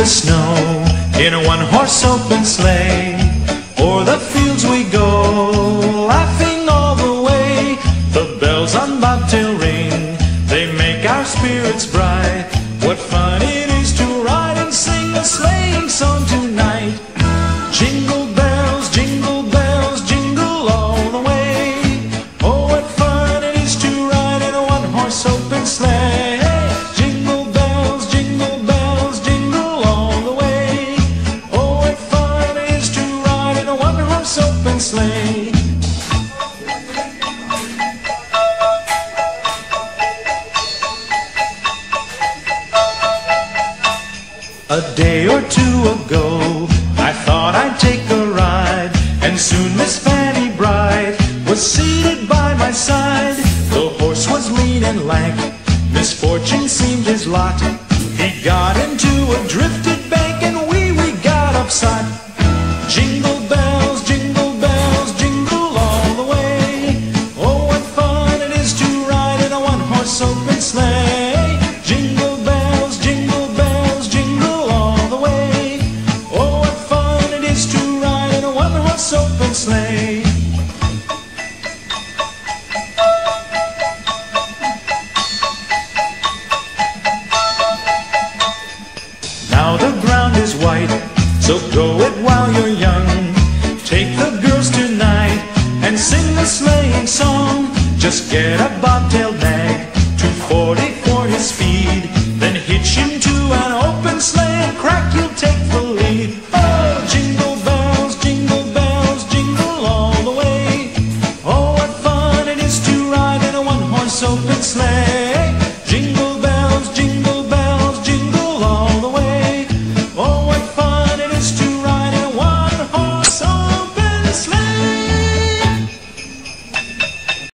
the snow in a one-horse open sleigh. O'er the fields we go, laughing all the way. The bells on bobtail ring, they make our spirits bright. What fun it is to ride and sing a sleighing song tonight. Jingle bells, jingle all the way. Oh, what fun it is to ride in a one-horse open sleigh. Jingle bells, jingle all the way. Oh, what fun it is to ride in a one-horse open sleigh. A day or two ago, I thought I'd take a ride, and soon Miss Fanny Bright was seated by my side. The horse was lean and lank, misfortune seemed his lot. He got into a drifted bank, and we got upset. Jingle bells, jingle all the way. Oh, what fun it is to ride in a one-horse open sleigh. Jingle bells, jingle all the way. Oh, what fun it is to ride in a one-horse open sleigh. Now the ground is white, so go it while you're young. Take the girls tonight and sing the sleighing song. Just get a bobtail